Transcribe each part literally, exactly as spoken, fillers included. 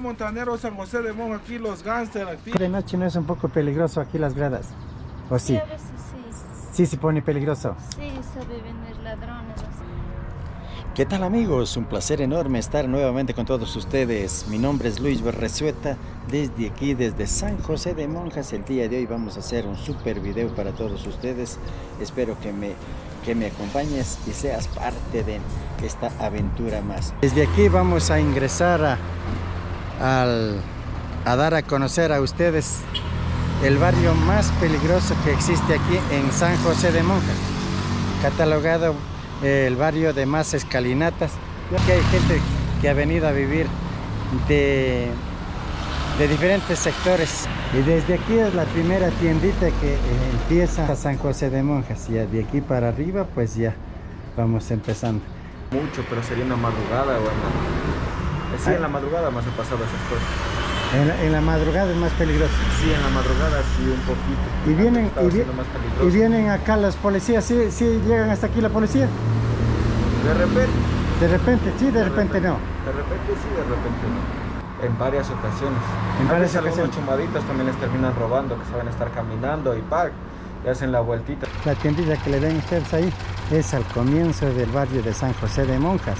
Montanero, San José de Monjas, aquí los gángsters aquí. De noche no es un poco peligroso aquí las gradas, ¿o sí? Sí, a veces sí. Sí se pone peligroso. Sí, sabe venir ladrones. Así. ¿Qué tal amigos? Un placer enorme estar nuevamente con todos ustedes. Mi nombre es Luis Berrezueta, desde aquí, desde San José de Monjas. El día de hoy vamos a hacer un super video para todos ustedes. Espero que me, que me acompañes y seas parte de esta aventura más. Desde aquí vamos a ingresar a, al, a dar a conocer a ustedes el barrio más peligroso que existe aquí en San José de Monjas, catalogado eh, el barrio de más escalinatas. Aquí hay gente que ha venido a vivir de, de diferentes sectores, y desde aquí es la primera tiendita que eh, empieza a San José de Monjas, y de aquí para arriba pues ya vamos empezando. Mucho, pero sería una madrugada o en la... Sí, en la madrugada más he pasado esas cosas. En la, en la madrugada es más peligroso. Sí, en la madrugada sí, un poquito. Y vienen, y, vi más peligroso. y vienen acá las policías, ¿sí, sí llegan hasta aquí la policía? De repente. De repente, sí, de, de repente, repente no. De repente sí, de repente no. En varias ocasiones. En varias a ocasiones. Algunos chumaditos también les terminan robando, que saben estar caminando y ¡pac! Y hacen la vueltita. La tiendita que le ven ustedes ahí es al comienzo del barrio de San José de Monjas,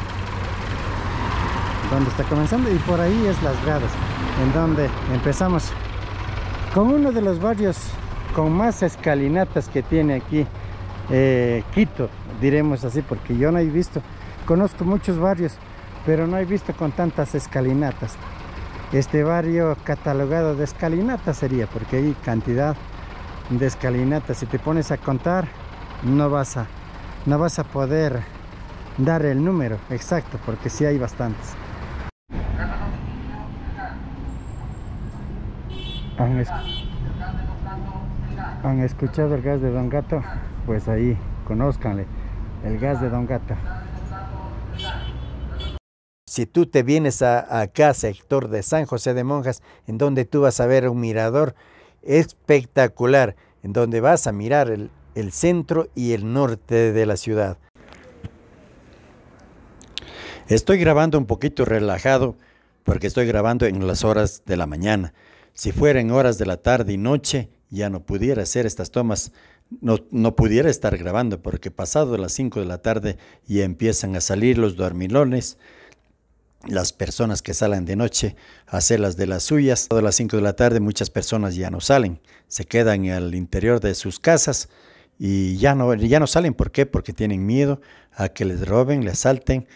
donde está comenzando, y por ahí es las gradas, en donde empezamos con uno de los barrios con más escalinatas que tiene aquí eh, Quito, diremos así, porque yo no he visto, conozco muchos barrios, pero no he visto con tantas escalinatas. Este barrio catalogado de escalinatas sería, porque hay cantidad de escalinatas. Si te pones a contar, no vas a, no vas a poder dar el número exacto, porque sí hay bastantes. ¿Han, es ¿Han escuchado el gas de Don Gato? Pues ahí, conózcanle, el gas de Don Gato. Si tú te vienes a, acá, sector de San José de Monjas, en donde tú vas a ver un mirador espectacular, en donde vas a mirar el, el centro y el norte de la ciudad. Estoy grabando un poquito relajado porque estoy grabando en las horas de la mañana. Si fuera en horas de la tarde y noche, ya no pudiera hacer estas tomas, no, no pudiera estar grabando, porque pasado las cinco de la tarde ya empiezan a salir los dormilones, las personas que salen de noche a hacer las de las suyas. A las cinco de la tarde muchas personas ya no salen, se quedan al interior de sus casas y ya no, ya no salen. ¿Por qué? Porque tienen miedo a que les roben, les asalten.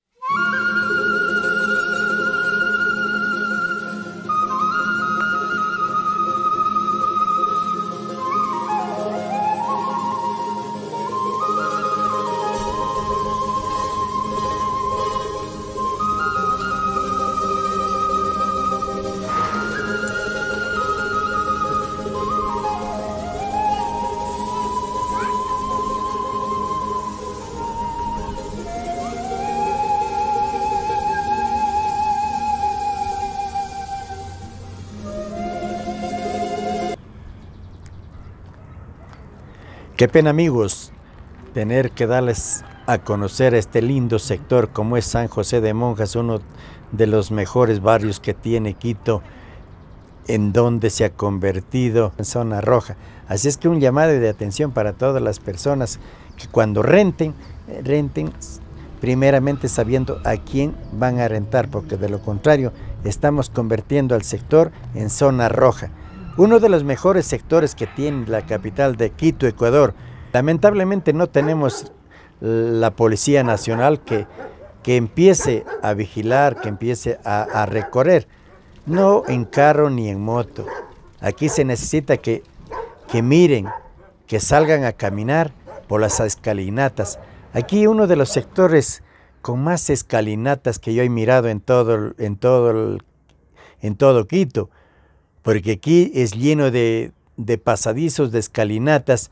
Qué pena amigos, tener que darles a conocer este lindo sector como es San José de Monjas, uno de los mejores barrios que tiene Quito, en donde se ha convertido en zona roja. Así es que un llamado de atención para todas las personas que cuando renten, renten primeramente sabiendo a quién van a rentar, porque de lo contrario estamos convirtiendo al sector en zona roja. Uno de los mejores sectores que tiene la capital de Quito, Ecuador. Lamentablemente no tenemos la Policía Nacional que, que empiece a vigilar, que empiece a, a recorrer, no en carro ni en moto. Aquí se necesita que, que miren, que salgan a caminar por las escalinatas. Aquí uno de los sectores con más escalinatas que yo he mirado en todo, en todo, el, en todo Quito. Porque aquí es lleno de, de pasadizos, de escalinatas.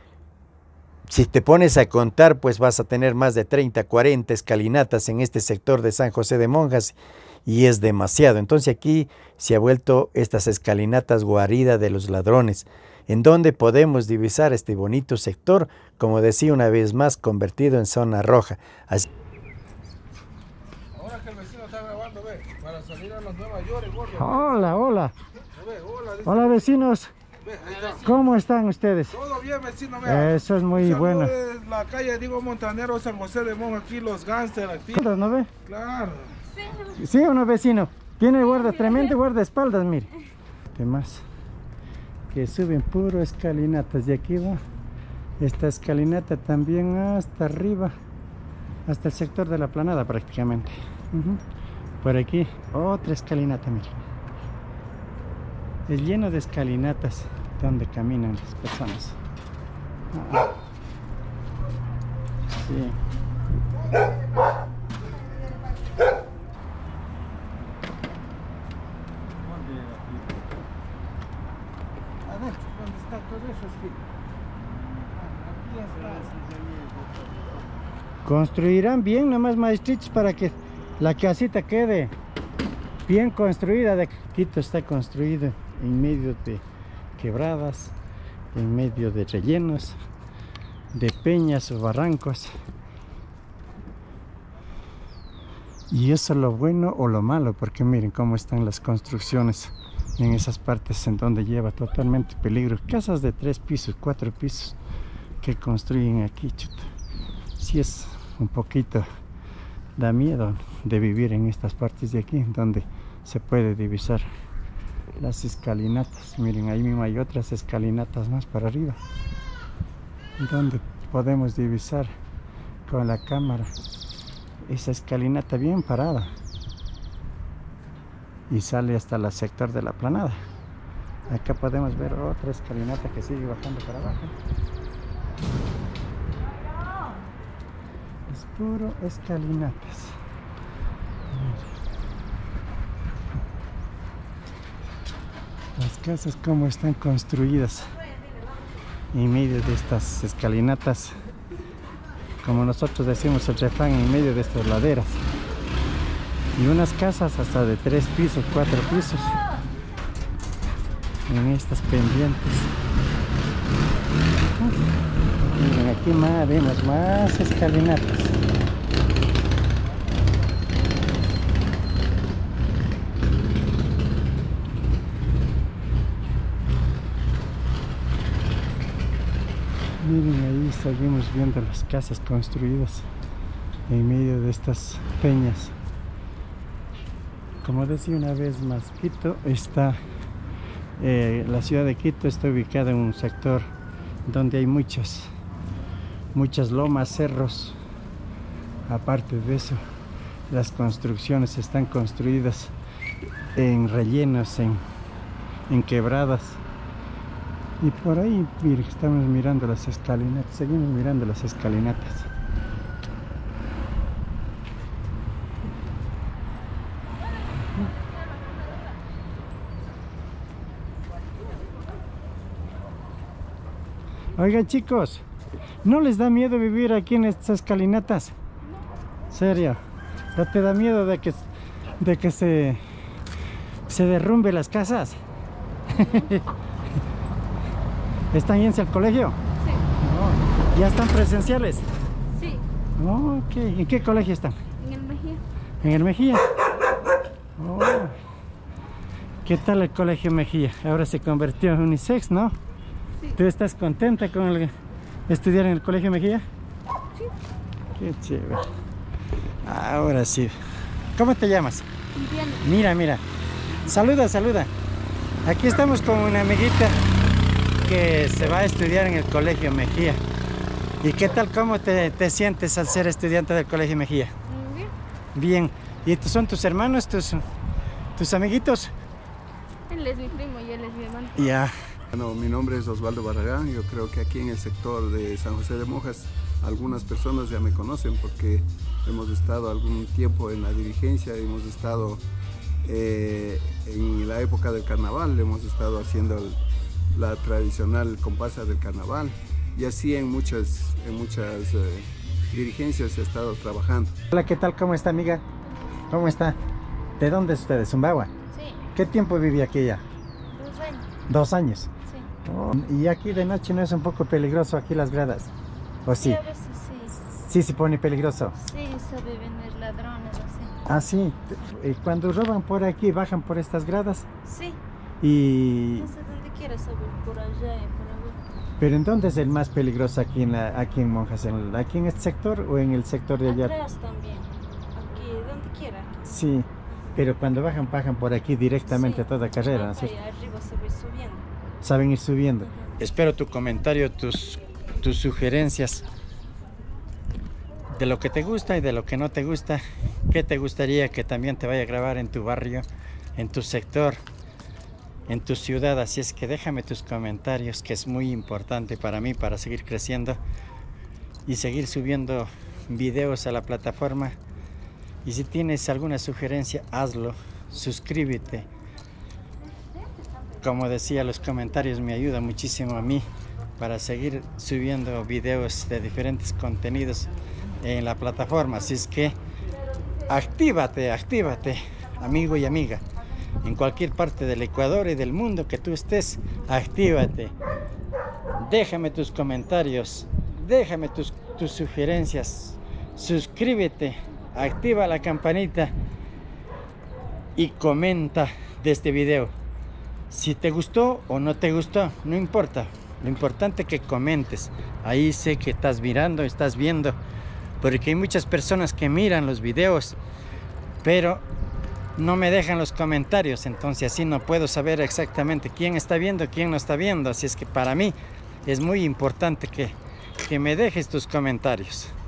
Si te pones a contar, pues vas a tener más de treinta, cuarenta escalinatas en este sector de San José de Monjas, y es demasiado. Entonces aquí se ha vuelto estas escalinatas guarida de los ladrones, en donde podemos divisar este bonito sector, como decía una vez más, convertido en zona roja. Así Ahora que el vecino está grabando, ve, para salir a las nueve. Nueva York, el gordo. Hola, hola. Ve, hola, dice. Hola, vecinos. Ve, ahí está. ¿Cómo están ustedes? Todo bien, vecino, vea. Eso es muy Un saludo bueno. de la calle Diego Montanero, San José de Monja, aquí los gánster, aquí. ¿No ve? Claro. Sí, uno vecino. Tiene guarda, tremendo guardaespaldas, mire. ¿Qué más? Que suben puro escalinatas. Y aquí va esta escalinata también hasta arriba, hasta el sector de la Planada prácticamente. Uh-huh. Por aquí otra escalinata, mire. Es lleno de escalinatas donde caminan las personas. Ah. Sí. A ver, ¿dónde está todo eso? Aquí está. Construirán bien nomás, maestritos, para que la casita quede bien construida. De Quito está construido en medio de quebradas, en medio de rellenos, de peñas o barrancos. Y eso es lo bueno o lo malo, porque miren cómo están las construcciones en esas partes en donde lleva totalmente peligro. Casas de tres pisos, cuatro pisos que construyen aquí, chuta. Sí es un poquito, da miedo de vivir en estas partes de aquí, donde se puede divisar las escalinatas. Miren, ahí mismo hay otras escalinatas más para arriba, donde podemos divisar con la cámara esa escalinata bien parada y sale hasta el sector de la Planada. Acá podemos ver otra escalinata que sigue bajando para abajo. Es puro escalinatas. Las casas como están construidas en medio de estas escalinatas, como nosotros decimos el refrán, en medio de estas laderas. Y unas casas hasta de tres pisos, cuatro pisos en estas pendientes. Miren, aquí más vemos más escalinatas. Miren, ahí seguimos viendo las casas construidas en medio de estas peñas. Como decía una vez más, Quito está, eh, la ciudad de Quito está ubicada en un sector donde hay muchas, muchas lomas, cerros. Aparte de eso, las construcciones están construidas en rellenos, en, en quebradas. Y por ahí, mire, estamos mirando las escalinatas, seguimos mirando las escalinatas. Oigan, chicos, ¿no les da miedo vivir aquí en estas escalinatas? ¿Serio? ¿No te da miedo de que, de que se, se derrumbe las casas? ¿Están yendo al colegio? Sí. Oh, ¿ya están presenciales? Sí. Oh, ok. ¿En qué colegio están? En el Mejía. ¿En el Mejía? Oh. ¿Qué tal el colegio Mejía? Ahora se convirtió en unisex, ¿no? Sí. ¿Tú estás contenta con el, estudiar en el colegio Mejía? Sí. Qué chévere. Ahora sí. ¿Cómo te llamas? Entiendo. Mira, mira. Saluda, saluda. Aquí estamos con una amiguita que se va a estudiar en el colegio Mejía. ¿Y qué tal, cómo te, te sientes al ser estudiante del colegio Mejía? Muy bien. Bien. ¿Y estos son tus hermanos, tus, tus amiguitos? Él es mi primo y él es mi hermano. Ya. Bueno, mi nombre es Osvaldo Barragán. Yo creo que aquí en el sector de San José de Monjas algunas personas ya me conocen porque hemos estado algún tiempo en la dirigencia, hemos estado eh, en la época del carnaval, hemos estado haciendo el, la tradicional comparsa del carnaval y así en muchas, en muchas eh, dirigencias he estado trabajando. Hola, ¿qué tal? ¿Cómo está, amiga? ¿Cómo está? ¿De dónde es usted? ¿De Zumbagua? Sí. ¿Qué tiempo viví aquí ya? Dos años. Dos años. Sí. Oh, ¿y aquí de noche no es un poco peligroso aquí las gradas? ¿O sí? Sí, a veces sí. Sí se pone peligroso. Sí, sabe venir ladrones así. Ah, sí. Eh, Cuando roban por aquí, bajan por estas gradas Sí, y... no sé dónde quieras saber, por allá y por allá. ¿Pero en dónde es el más peligroso aquí en, la, aquí en Monjas? ¿En, ¿Aquí en este sector o en el sector de allá? Atrás también, aquí, donde quiera. Sí, pero cuando bajan, bajan por aquí directamente Sí. a toda carrera, ¿no es Ajá, cierto? y arriba se va subiendo. Saben ir subiendo. Ajá. Espero tu comentario, tus, tus sugerencias de lo que te gusta y de lo que no te gusta. ¿Qué te gustaría que también te vaya a grabar en tu barrio, en tu sector, en tu ciudad? Así es que déjame tus comentarios, que es muy importante para mí, para seguir creciendo y seguir subiendo videos a la plataforma. Y si tienes alguna sugerencia, hazlo, suscríbete. Como decía, los comentarios me ayudan muchísimo a mí para seguir subiendo videos de diferentes contenidos en la plataforma. Así es que actívate, actívate, amigo y amiga. En cualquier parte del Ecuador y del mundo que tú estés, actívate. Déjame tus comentarios, déjame tus, tus sugerencias, suscríbete, activa la campanita y comenta de este video. Si te gustó o no te gustó, no importa. Lo importante es que comentes. Ahí sé que estás mirando, estás viendo. Porque hay muchas personas que miran los videos, pero no me dejan los comentarios. Entonces así no puedo saber exactamente quién está viendo, quién no está viendo. Así es que para mí es muy importante que, que me dejes tus comentarios.